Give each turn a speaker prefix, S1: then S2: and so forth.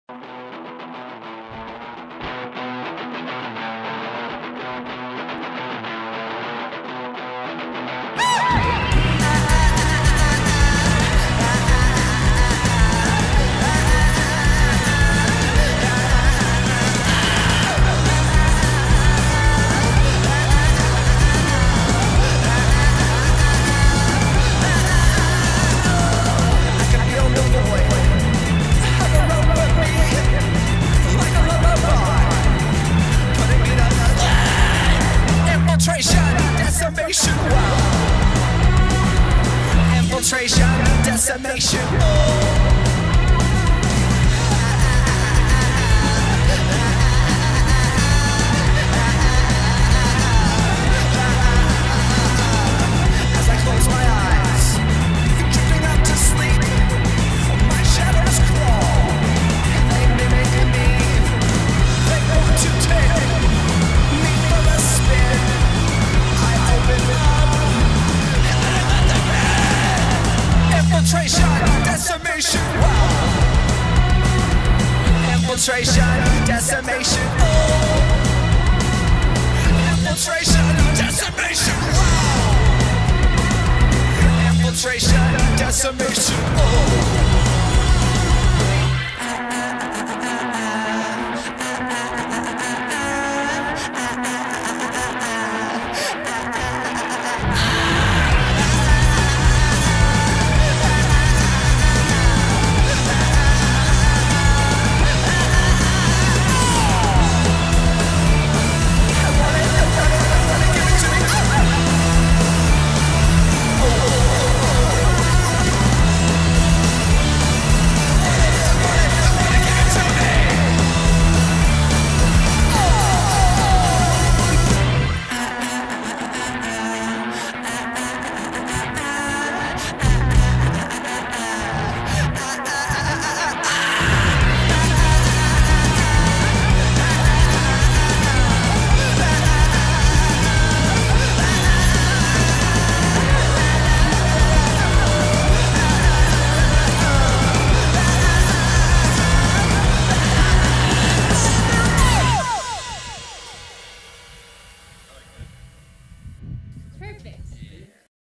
S1: Infiltration, decimation. As I close my eyes, drifting out to sleep, my shadows crawl, and they mimic me. They want to take me for a spin. I open up. Infiltration, decimation. Infiltration, decimation. Infiltration, decimation. Infiltration, decimation.